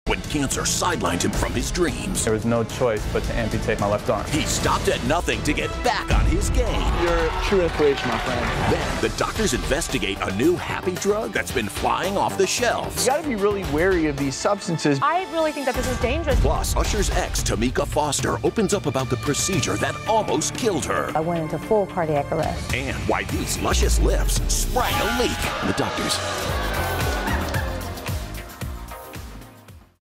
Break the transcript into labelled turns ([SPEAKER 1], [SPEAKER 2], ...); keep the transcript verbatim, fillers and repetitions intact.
[SPEAKER 1] when cancer sidelined him from his dreams.
[SPEAKER 2] There was no choice but to amputate my left arm.
[SPEAKER 1] He stopped at nothing to get back on his game.
[SPEAKER 3] You're a true inspiration, my friend.
[SPEAKER 1] Then the doctors investigate a new happy drug that's been flying off the shelves.
[SPEAKER 3] You gotta be really wary of these substances.
[SPEAKER 4] I really think that this is dangerous.
[SPEAKER 1] Plus, Usher's ex, Tamika Foster, opens up about the procedure that almost killed her.
[SPEAKER 5] I went into full cardiac arrest.
[SPEAKER 1] And why these luscious lips sprang a leak. The doctors